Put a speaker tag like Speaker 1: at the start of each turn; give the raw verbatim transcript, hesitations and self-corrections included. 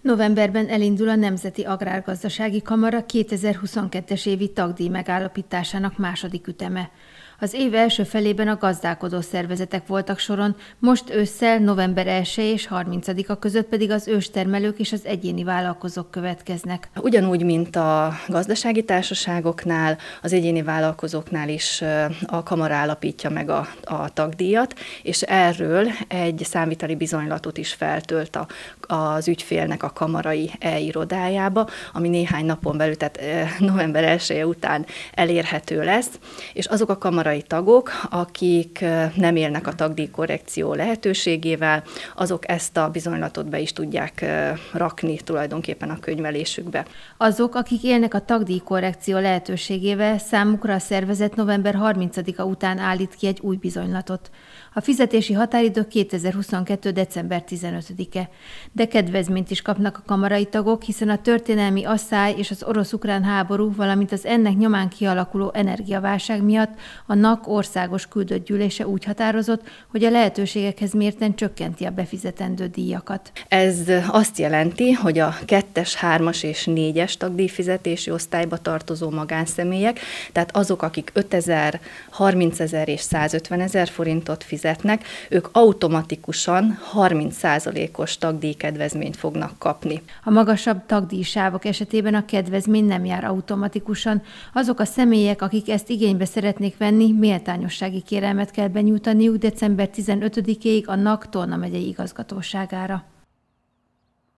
Speaker 1: Novemberben elindul a Nemzeti Agrárgazdasági Kamara kétezer-huszonkettes évi tagdíj megállapításának második üteme. Az év első felében a gazdálkodó szervezetek voltak soron, most ősszel november elseje és harmincadika között pedig az őstermelők és az egyéni vállalkozók következnek.
Speaker 2: Ugyanúgy, mint a gazdasági társaságoknál, az egyéni vállalkozóknál is a kamara állapítja meg a, a tagdíjat, és erről egy számviteli bizonylatot is feltölt a, az ügyfélnek a kamarai e-irodájába, ami néhány napon belül, tehát november elseje után elérhető lesz, és azok a kamarai tagok, akik nem élnek a tagdíjkorrekció lehetőségével, azok ezt a bizonylatot be is tudják rakni tulajdonképpen a könyvelésükbe.
Speaker 1: Azok, akik élnek a tagdíjkorrekció lehetőségével, számukra a szervezet november harmincadika után állít ki egy új bizonylatot. A fizetési határidő kétezer-huszonkettő december tizenötödike, de kedvezményt is kapnak a kamarai tagok, hiszen a történelmi asszály és az orosz-ukrán háború, valamint az ennek nyomán kialakuló energiaválság miatt a en á ká országos küldött gyűlése úgy határozott, hogy a lehetőségekhez mérten csökkenti a befizetendő díjakat.
Speaker 2: Ez azt jelenti, hogy a kettes, hármas és négyes tagdíjfizetési osztályba tartozó magánszemélyek, tehát azok, akik ötezer, harmincezer és százötvenezer forintot fizetnek, ők automatikusan harminc százalékos tagdíjkedvezményt fognak kapni.
Speaker 1: A magasabb tagdíjsávok esetében a kedvezmény nem jár automatikusan. Azok a személyek, akik ezt igénybe szeretnék venni, méltányossági kérelmet kell benyújtaniuk december tizenötödikéig a en á ká Tolna megyei igazgatóságára.